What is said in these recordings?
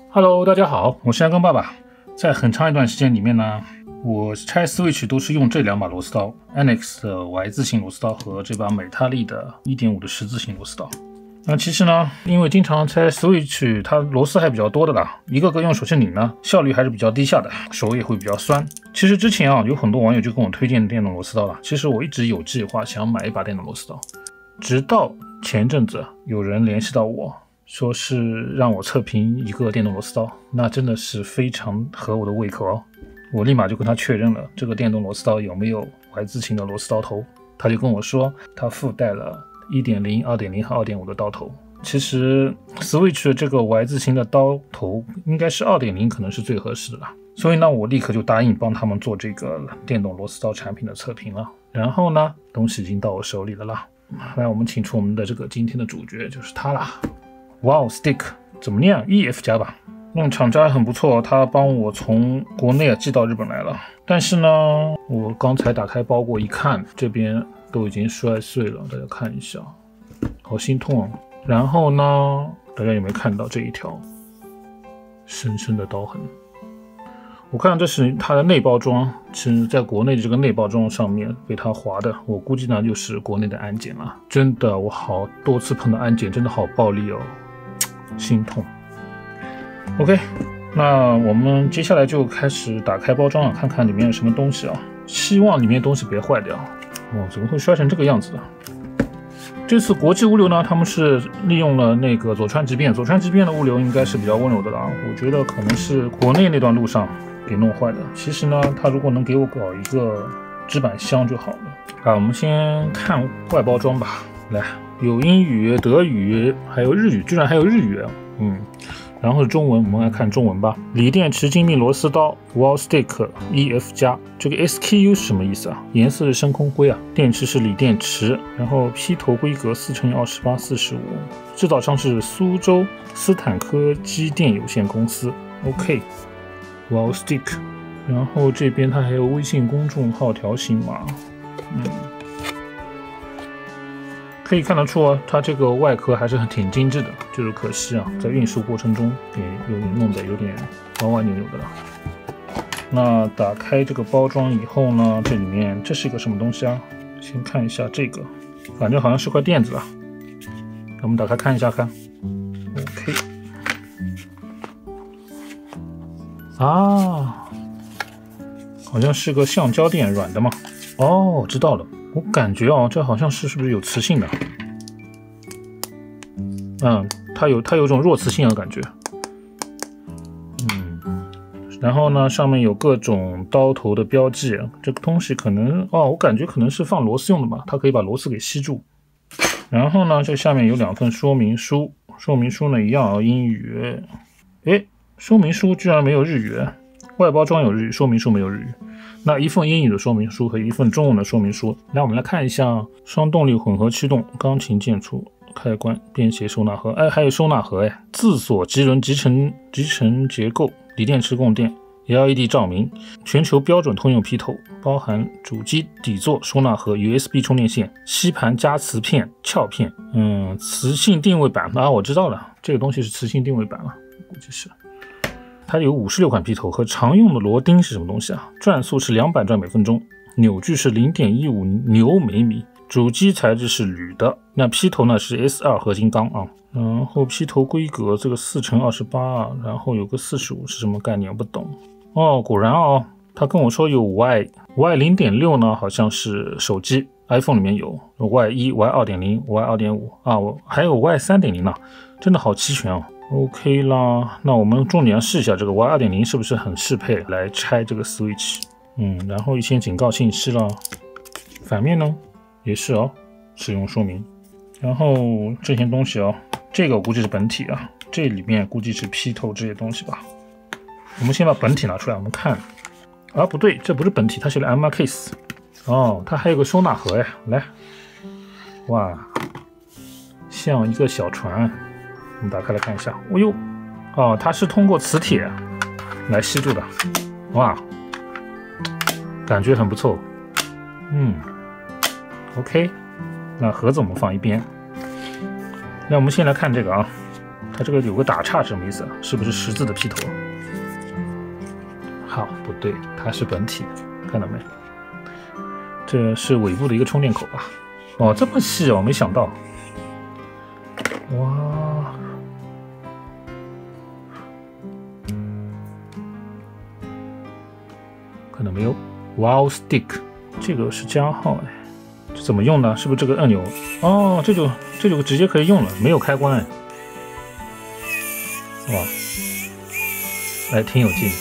Hello， 大家好，我是安根爸爸。在很长一段时间里面呢，我拆 Switch 都是用这两把螺丝刀 ，Annex 的 Y 字形螺丝刀和这把美泰利的 1.5 的十字形螺丝刀。那其实呢，因为经常拆 Switch， 它螺丝还比较多的啦，一个个用手去拧呢，效率还是比较低下的，手也会比较酸。其实之前啊，有很多网友就跟我推荐电动螺丝刀了。其实我一直有计划想买一把电动螺丝刀，直到前阵子有人联系到我。说是让我测评一个电动螺丝刀，那真的是非常合我的胃口哦。我立马就跟他确认了这个电动螺丝刀有没有 Y 字形的螺丝刀头，他就跟我说他附带了 1.0、2.0 和 2.5 的刀头。其实 Switch 的这个 Y 字形的刀头应该是 2.0 可能是最合适的了，所以呢我立刻就答应帮他们做这个电动螺丝刀产品的测评了。然后呢东西已经到我手里了啦，来我们请出我们的这个今天的主角，就是他啦。Wow Stick 怎么念 ？EF 加吧。厂家很不错，他帮我从国内寄到日本来了。但是呢，我刚才打开包裹一看，这边都已经摔碎了，大家看一下，好心痛啊。然后呢，大家有没有看到这一条深深的刀痕？我看这是它的内包装，是在国内的这个内包装上面被它划的，我估计呢就是国内的安检了。真的，我好多次碰到安检，真的好暴力哦。心痛。OK， 那我们接下来就开始打开包装了，看看里面有什么东西啊。希望里面东西别坏掉。哦，怎么会摔成这个样子的？这次国际物流呢，他们是利用了那个佐川急便，佐川急便的物流应该是比较温柔的啦。我觉得可能是国内那段路上给弄坏的。其实呢，他如果能给我搞一个纸板箱就好了。我们先看外包装吧。来。有英语、德语，还有日语，居然还有日语啊！然后是中文，我们来看中文吧。锂电池精密螺丝刀 Wow Stick EF 加，这个 SKU 是什么意思啊？颜色是深空灰啊，电池是锂电池，然后劈头规格4×28×45，制造商是苏州斯坦科机电有限公司。OK， Wow Stick， 然后这边它还有微信公众号条形码，可以看得出啊，它这个外壳还是挺精致的，就是可惜啊，在运输过程中给有点弄得有点歪歪扭扭的了。那打开这个包装以后呢，这里面这是一个什么东西啊？先看一下这个，反正好像是块垫子啊。我们打开看一下看。OK， 啊，好像是个橡胶垫，软的嘛。哦，知道了。我感觉哦，这好像是不是有磁性的？它有种弱磁性的感觉。然后呢，上面有各种刀头的标记。这个东西可能我感觉可能是放螺丝用的吧，它可以把螺丝给吸住。然后呢，这下面有2份说明书，说明书呢一样英语。说明书居然没有日语，外包装有日语，说明书没有日语。那一份英语的说明书和一份中文的说明书。来，我们来看一下双动力混合驱动钢琴键触开关便携收纳盒，还有收纳盒自锁棘轮集成结构，锂电池供电 LED 照明，全球标准通用劈头，包含主机底座收纳盒、USB 充电线、吸盘加磁片、壳片，磁性定位板我知道了，这个东西是磁性定位板了，估计是。它有56款劈头和常用的螺钉是什么东西啊？转速是200转每分钟，扭矩是 0.15 牛每米，主机材质是铝的，那劈头呢是 S2 合金钢啊。然后劈头规格这个4×28，然后有个45是什么概念？我不懂。果然他跟我说有 Y0.6 呢，好像是手机 iPhone 里面有 Y1、Y2.0、Y2.5 还有 Y3.0 呢，真的好齐全哦。OK 啦，那我们重点要试一下这个 Y2.0 是不是很适配来拆这个 Switch。然后一些警告信息啦，反面呢也是使用说明。然后这些东西这个我估计是本体啊，这里面估计是劈头这些东西吧。我们先把本体拿出来，我们看。不对，这不是本体，它写了 MR case。它还有个收纳盒来，哇，像一个小船。我们打开来看一下，它是通过磁铁来吸住的，哇，感觉很不错。OK， 那盒子我们放一边。那我们先来看这个它这个有个打叉是什么意思啊？是不是十字的劈头？好，不对，它是本体，看到没？这是尾部的一个充电口吧？哦，这么细哦，没想到。哇！看到没有 ？Wow Stick， 这个是加号哎，这怎么用呢？是不是这个按钮？哦，这就直接可以用了，没有开关哎。哇，哎，挺有劲。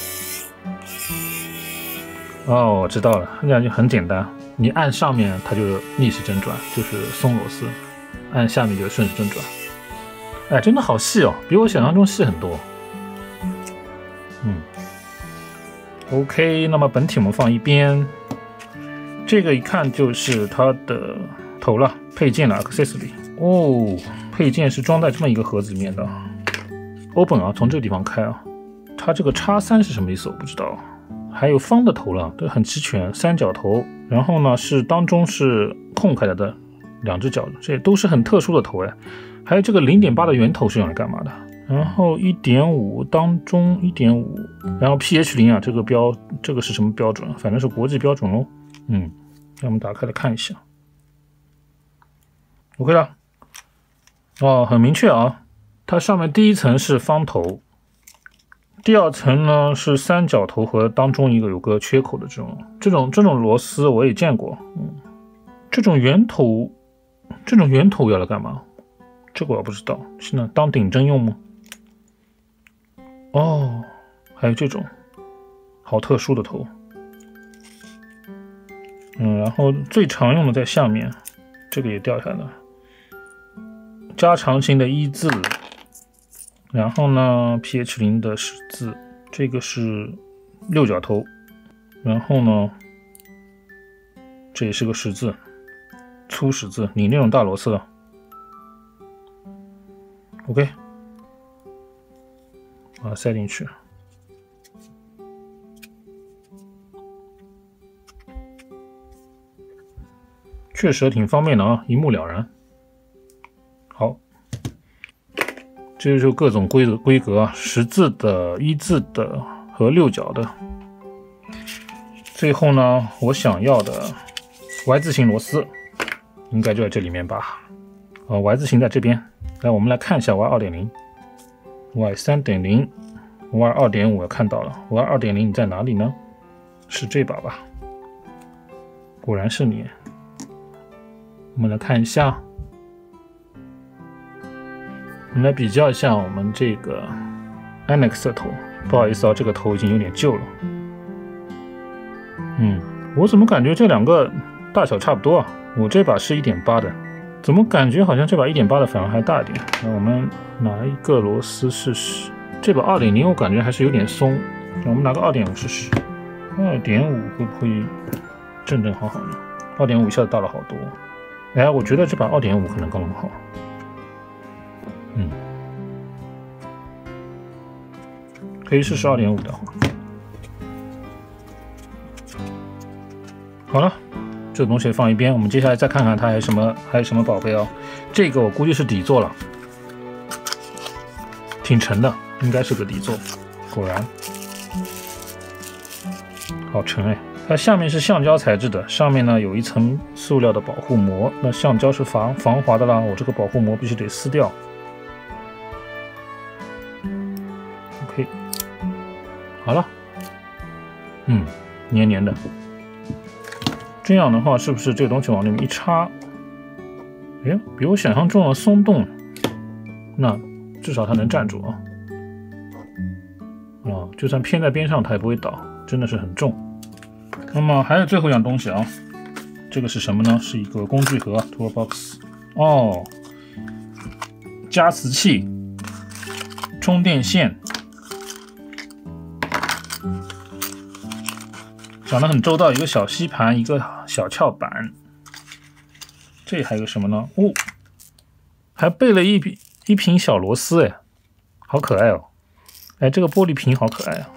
哦，我知道了，这样就很简单。你按上面它就逆时针转，就是松螺丝；按下面就顺时针转。哎，真的好细哦，比我想象中细很多。OK， 那么本体我们放一边。这个一看就是它的头了，配件了 ，accessory。哦，配件是装在这么一个盒子里面的。Open 啊，从这个地方开啊。它这个X3是什么意思？我不知道。还有方的头了，都很齐全，三角头。然后呢，是当中是空开的两只脚，这都是很特殊的头哎。还有这个 0.8 的圆头是用来干嘛的？然后 1.5 当中 1.5， 然后 pH0 啊，这个是什么标准？反正是国际标准喽。让我们打开来看一下。OK 了。哦，很明确啊，它上面第一层是方头，第二层呢是三角头和当中一个有个缺口的这种螺丝我也见过。这种圆头要来干嘛？这个我不知道，是呢当顶针用吗？哦，还有这种好特殊的头。然后最常用的在下面，这个也掉下来了。加长型的1字，然后呢 pH0 的10字，这个是六角头，然后呢这也是个10字，粗10字，你那种大螺丝了。OK， 把它塞进去。确实挺方便的啊，一目了然。好，这就是各种规格啊，10字的、1字的和6角的。最后呢，我想要的 Y 字形螺丝应该就在这里面吧。Y 字形在这边。来，我们来看一下 Y 2.0、Y 3.0、Y 2.5， 我看到了。Y 2.0你在哪里呢？是这把吧？果然是你。我们来看一下，我们来比较一下我们这个 Annex 的头。不好意思啊，这个头已经有点旧了。我怎么感觉这两个大小差不多啊？我这把是 1.8 的，怎么感觉好像这把 1.8 的反而还大一点？那我们拿一个螺丝试试。这把 2.0 我感觉还是有点松，那我们拿个 2.5 试试。2.5 会不会正好呢？ 2.5 一下子大了好多。哎，我觉得这把 2.5 可能刚刚好。可以试试 2.5 的话。好了，这个东西放一边，我们接下来再看看它还有什么宝贝哦。这个我估计是底座了，挺沉的，应该是个底座。果然，好沉哎。它下面是橡胶材质的，上面呢有一层塑料的保护膜。那橡胶是防滑的啦，我这个保护膜必须得撕掉。OK， 好了，黏黏的。这样的话，是不是这个东西往里面一插，哎，比我想象中的松动？那至少它能站住啊。就算偏在边上，它也不会倒，真的是很重。那么还有最后一样东西啊，这个是什么呢？是一个工具盒 ，Toolbox。哦，加磁器、充电线，讲得很周到，一个小吸盘，一个小翘板。这还有什么呢？还备了一瓶小螺丝，哎，好可爱哦！哎，这个玻璃瓶好可爱啊！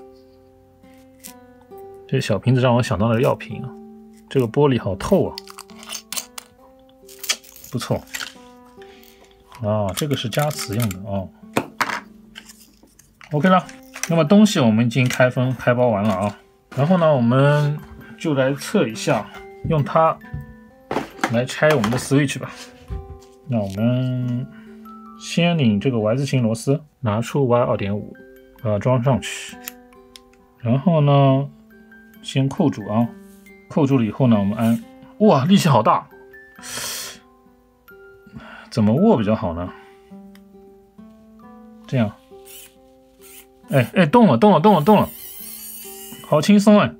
这小瓶子让我想到了药瓶啊，这个玻璃好透啊，不错。 啊，这个是加磁用的哦。OK 了，那么东西我们已经开包完了啊。然后呢，我们就来测一下，用它来拆我们的 Switch 吧。那我们先拧这个 Y 字形螺丝，拿出 Y 2.5，把它装上去。然后呢，先扣住啊，扣住了以后呢，我们按，哇，力气好大，怎么握比较好呢？这样，哎，动了，好轻松哎！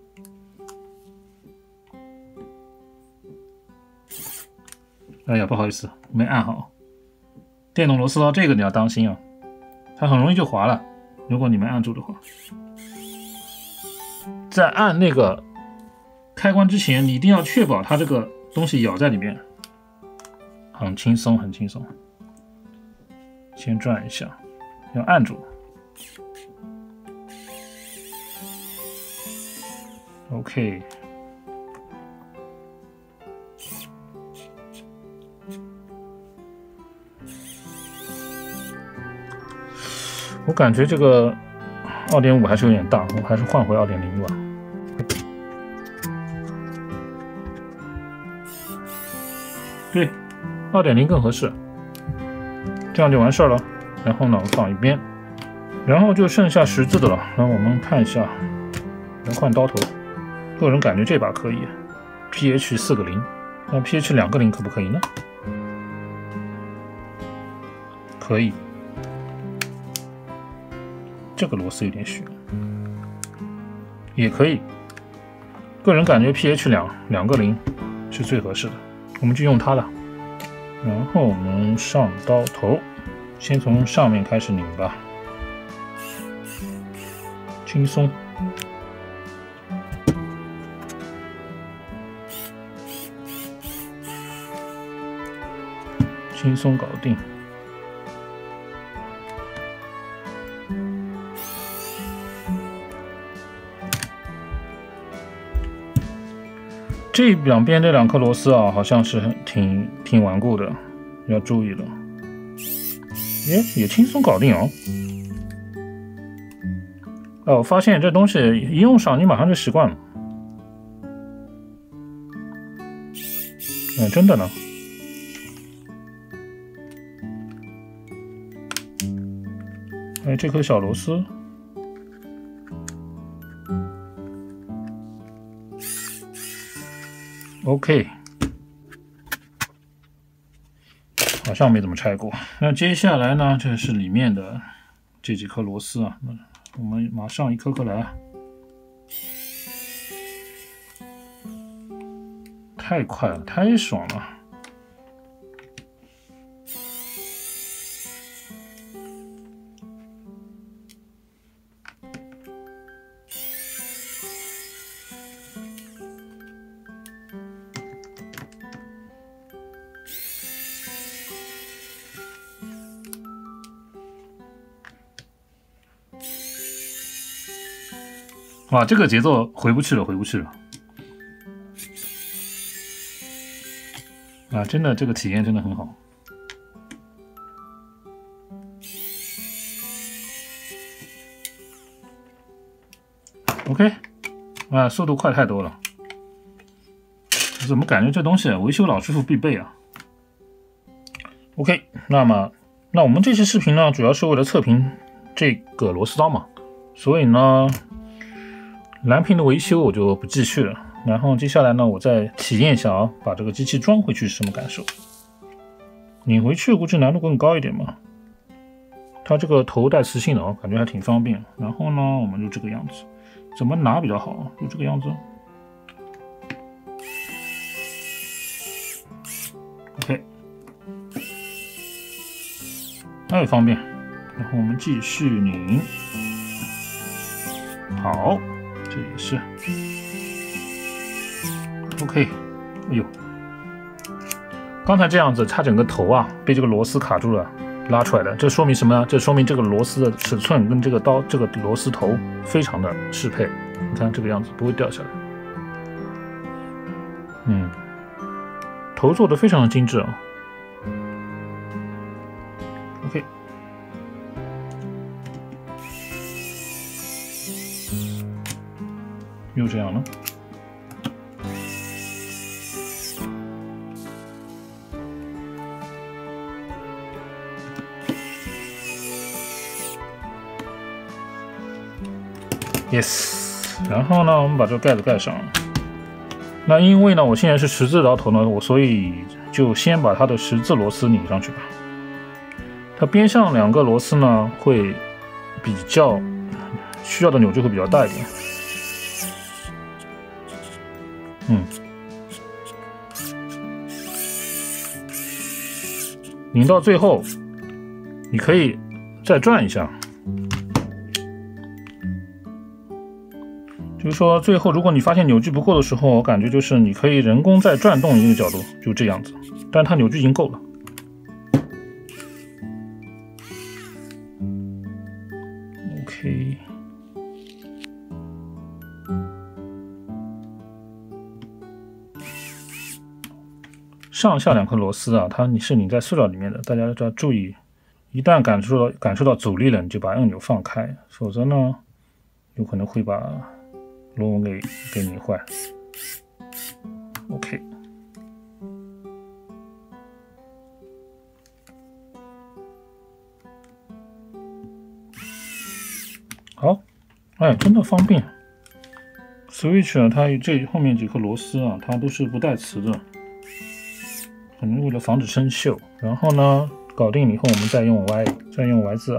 哎呀，不好意思，没按好。电动螺丝刀这个你要当心啊，它很容易就滑了，如果你没按住的话。在按那个开关之前，你一定要确保它这个东西咬在里面。很轻松，很轻松。先转一下，要按住。OK。我感觉这个2.5还是有点大，我还是换回2.0吧。对，2.0更合适，这样就完事儿了。然后呢，我放一边，然后就剩下十字的了。然后我们看一下，来换刀头。个人感觉这把可以 ，pH 4个0，那 pH 2个0可不可以呢？可以。这个螺丝有点虚，也可以。个人感觉 pH 2个0是最合适的，我们就用它了。然后我们上刀头，先从上面开始拧吧，轻松。轻松搞定。这两边这2颗螺丝啊，好像是挺顽固的，要注意了。也轻松搞定哦。我发现这东西一用上，你马上就习惯了。真的呢。这颗小螺丝。OK， 好像没怎么拆过。那接下来呢，这是里面的这几颗螺丝啊，那我们马上一颗颗来。太快了，太爽了！哇，这个节奏回不去了，回不去了！啊，真的，这个体验真的很好。OK， 啊，速度快太多了。我怎么感觉这东西维修老师傅必备啊 ？OK， 那我们这期视频呢，主要是为了测评这个螺丝刀嘛，所以呢。蓝屏的维修我就不继续了，然后接下来呢，我再体验一下啊，把这个机器装回去是什么感受？拧回去估计难度更高一点嘛。它这个头带磁性的啊，感觉还挺方便。然后呢，我们就这个样子，怎么拿比较好？就这个样子。OK， 那也方便。然后我们继续拧，好。这也是 OK， 哎呦，刚才这样子，它整个头啊被这个螺丝卡住了，拉出来的，这说明什么呢？这说明这个螺丝的尺寸跟这个刀这个螺丝头非常的适配。你看这个样子不会掉下来，头做的非常的精致啊。 又这样了。Yes， 然后呢，我们把这个盖子盖上。那因为呢，我现在是十字榔头呢，所以就先把它的十字螺丝拧上去吧。它边上2个螺丝呢，会比较需要的扭矩会比较大一点。拧到最后，你可以再转一下。就是说，最后如果你发现扭矩不够的时候，我感觉就是你可以人工再转动一个角度，就这样子。但它扭矩已经够了。OK。上下2颗螺丝啊，它是拧在塑料里面的，大家要注意，一旦感受到阻力了，你就把按钮放开，否则呢，有可能会把螺纹给拧坏。OK， 好，哎，真的方便。Switch 啊，它这后面几颗螺丝啊，它都是不带磁的，可能为了防止生锈。然后呢，搞定以后，我们再用 Y 字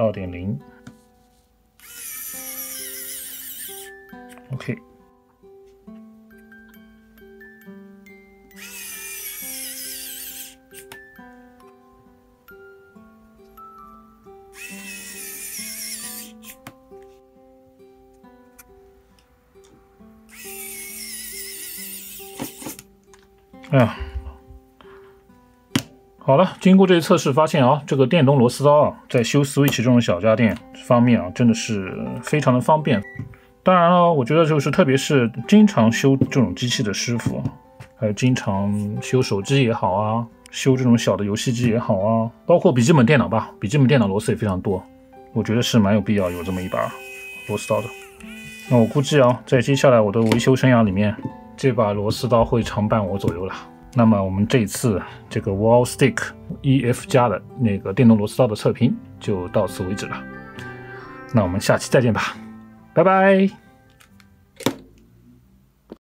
2.0。OK。哎呀，好了，经过这一测试，发现啊，这个电动螺丝刀啊，在修 Switch 这种小家电方面啊，真的是非常的方便。当然了，我觉得就是特别是经常修这种机器的师傅，还有经常修手机也好啊，修这种小的游戏机也好啊，包括笔记本电脑吧，笔记本电脑螺丝也非常多，我觉得是蛮有必要有这么一把螺丝刀的。那我估计啊，在接下来我的维修生涯里面，这把螺丝刀会常伴我左右了。那么我们这一次这个 Wallstick EF 加的那个电动螺丝刀的测评就到此为止了。那我们下期再见吧，拜拜。